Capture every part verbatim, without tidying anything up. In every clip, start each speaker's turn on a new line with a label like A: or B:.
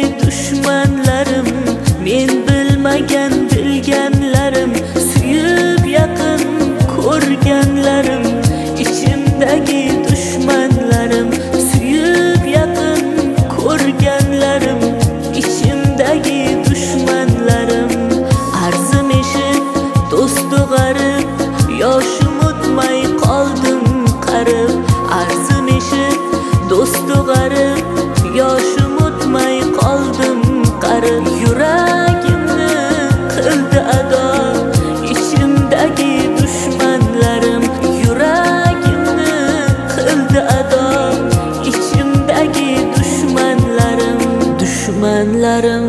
A: dushmanlarim, men bilmagan bilganlarim, suyib yaqin ko'rganlarim, ichimdagi dushmanlarim, suyib yaqin ko'rganlarim, ichimdagi dushmanlarim. Arzim eshit do'stu g'arib, yoshim o'tmay qoldim qarib. Arzim eshit do'stu g'arib, yoshim o'tmay qoldim qarib. Yuragimni qildi ado ichimdagi dushmanlarim, yuragimni qildi ado ichimdagi dushmanlarim. Dushmanlarim,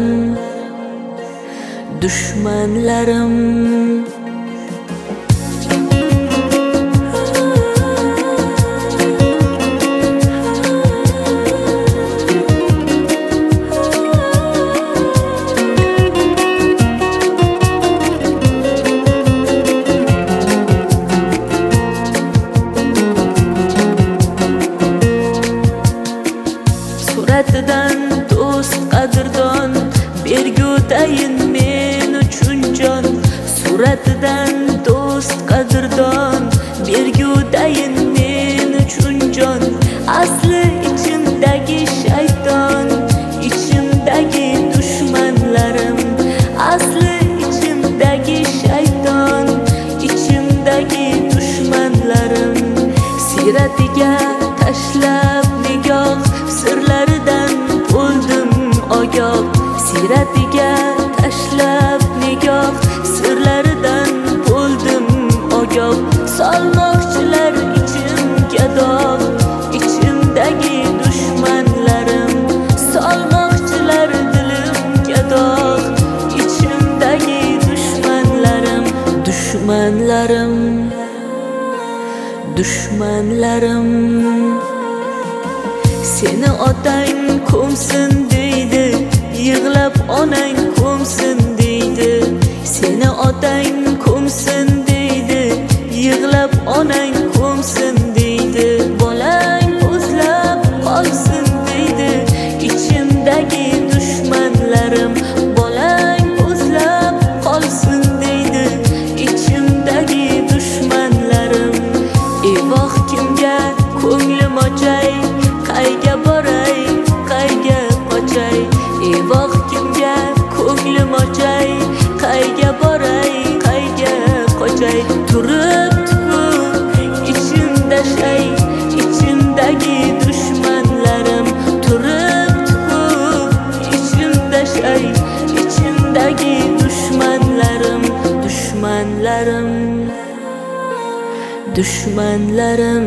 A: dushmanlarim. Suratidan do'st qadrdon, bergutayin men uchun jon. Suratidan do'st qadrdon, bergutayin men uchun jon. Asli ichimdagi shayton, ichimdagi dushmanlarim. Asli ichimdagi shayton, ichimdagi dushmanlarim. Siratiga tashlab nigoh, sirlaridan bo'ldim ogoh. Siratiga tashlab nigoh, sirlaridan bo'ldim ogoh. Solmoqchilar ichimga dog', ichimdagi dushmanlarim. Solmoqchilar dilimga dog', ichimdagi dushmanlarim. Dushmanlarim, dushmanlarim. Seni otang ko'msin deydi, yig'lab onang ko'msin deydi. Seni otang ko'msin deydi, yig'lab onang ko'msin deydi. Bolang o'zlab qolsin deydi, ichimdagi dushmanlarim. Bolang o'zlab qolsin deydi, ichimdagi dushmanlarim. Evoh kimga ko'nglim ochay, qayga boray, qayga qochay. Evoh kimga ko'nglim ochay, qayga boray, qayga qochay. Turibdi-ku ichimda shay, ichimdagi dushmanlarim. Turibdi-ku ichimda shay, ichimdagi dushmanlarim. Dushmanlarim, dushmanlarim.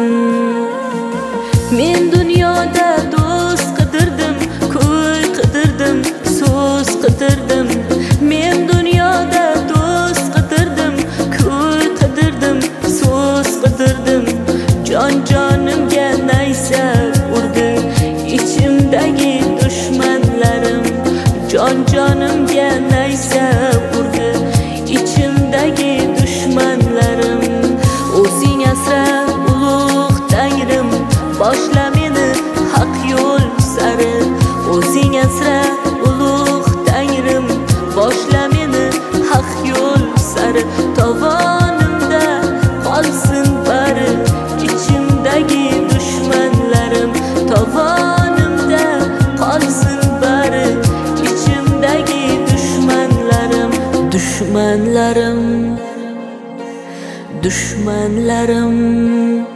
A: Men dunyoda do'st qidirdim, ko'y qidirdim, so'z qidirdim. Men dunyoda do'st qidirdim, ko'y qidirdim, so'z qidirdim. Jon jonimga naysa urdi ichimdagi dushmanlarim. Jon jonimga naysa urdi ichimdagi dushmanlarim. O'zing asra ulug' Tangrim, boshla meni haq yo'l sari. O'zing asra ulug' Tangrim, boshla meni haq yo'l sari. Tovonimda qolsin bari ichimdagi dushmanlarim. Tovonimda qolsin bari ichimdagi dushmanlarim. Dushmanlarim, dushmanlarim.